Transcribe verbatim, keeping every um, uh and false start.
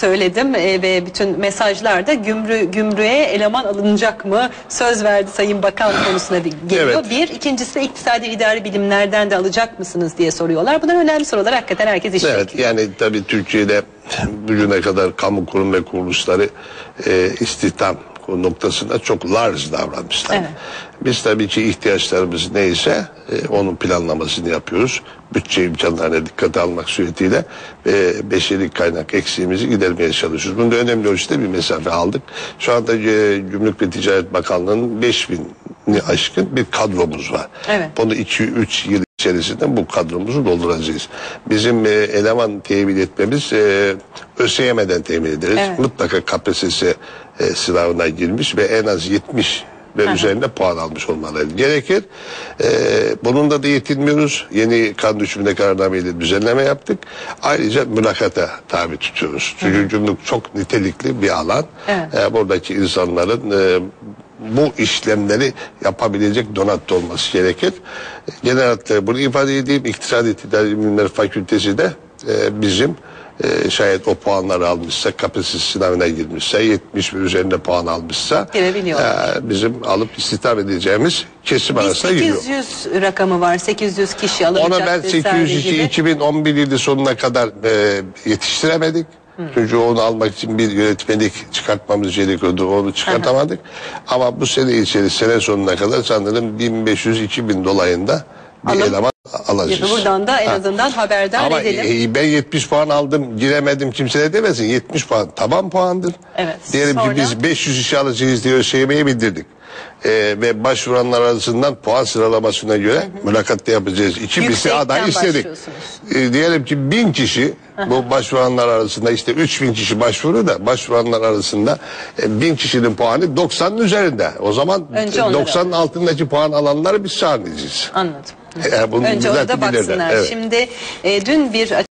söyledim e, ve bütün mesajlarda gümrü, gümrüğe eleman alınacak mı? Söz verdi Sayın Bakan konusuna geliyor. Evet. Bir, ikincisi de iktisadi idari bilimlerden de alacak mısınız diye soruyorlar. Bunlar önemli sorular. Hakikaten herkes iş Evet, bekliyor. yani tabii Türkiye'de bugüne kadar kamu kurum ve kuruluşları e, istihdam noktasında çok large davranmışlar. Evet. Biz tabii ki ihtiyaçlarımız neyse e, onun planlamasını yapıyoruz. Bütçe imkanlarına dikkate almak suretiyle e, beşeri kaynak eksiğimizi gidermeye çalışıyoruz. Bunda önemli ölçüde bir mesafe aldık. Şu anda e, Gümrük ve Ticaret Bakanlığı'nın beş bini aşkın bir kadromuz var. Evet. Bunu iki üç yıl içerisinde bu kadromuzu dolduracağız. Bizim e, eleman temin etmemiz e, ÖSYM'den temin ederiz. Evet. Mutlaka K P S S e, sınavına girmiş ve en az yetmiş ve Aha. üzerinde puan almış olmaları gerekir. E, bununla da yetinmiyoruz. Yeni kanun hükmünde kararnameyle düzenleme yaptık. Ayrıca mülakata tabi tutuyoruz. Çünkü evet. Gümrük çok nitelikli bir alan. Evet. E, buradaki insanların e, bu işlemleri yapabilecek donatlı olması gerekir. Genel hatlarıyla bunu ifade edeyim. İktisadi İdari Bilimler Fakültesi de e, bizim e, şayet o puanları almışsa, K P S S sınavına girmişse, yetmiş ve üzerinde puan almışsa e, bizim alıp istihdam edeceğimiz kesim arasında giriyor. sekiz yüz rakamı var. sekiz yüz kişi alınacak. Ona ben sekiz yüz iki iki bin on bir yılı sonuna kadar e, yetiştiremedik. Hmm. Çünkü onu almak için bir yönetmelik çıkartmamız gerekiyordu. Onu çıkartamadık. Aha. Ama bu sene içerisinde sene sonuna kadar sanırım bin beş yüz iki bin dolayında bir Alın. eleman alacağız. Buradan da en azından ha. haberdar Ama edelim. E, ben yetmiş puan aldım, giremedim kimse de demesin. yetmiş puan taban puandır. Evet. Diyelim Sonra... ki biz beş yüz işe alacağız diye ÖSYM'ye bildirdik. Ee, ve başvuranlar arasından puan sıralamasına göre hı hı. mülakatta yapacağız. iki bisi aday istedik. Ee, diyelim ki bin kişi hı hı. bu başvuranlar arasında işte üç bin kişi başvuru da başvuranlar arasında e, bin kişinin puanı doksanın üzerinde. O zaman doksanın altındaki puan alanları biz çağırmayacağız. Anladım. Yani bunu Önce orada baksınlar. Evet. Şimdi e, dün bir